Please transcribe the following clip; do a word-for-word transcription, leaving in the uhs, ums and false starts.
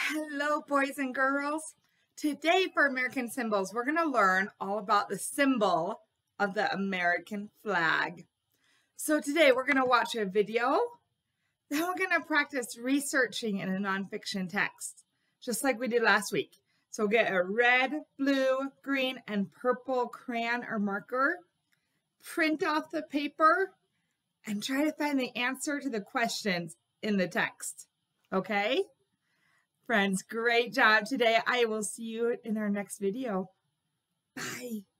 Hello, boys and girls. Today for American Symbols, we're going to learn all about the symbol of the American flag. So today we're going to watch a video, then we're going to practice researching in a nonfiction text, just like we did last week. So get a red, blue, green, and purple crayon or marker, print off the paper, and try to find the answer to the questions in the text. Okay? Friends, great job today. I will see you in our next video. Bye.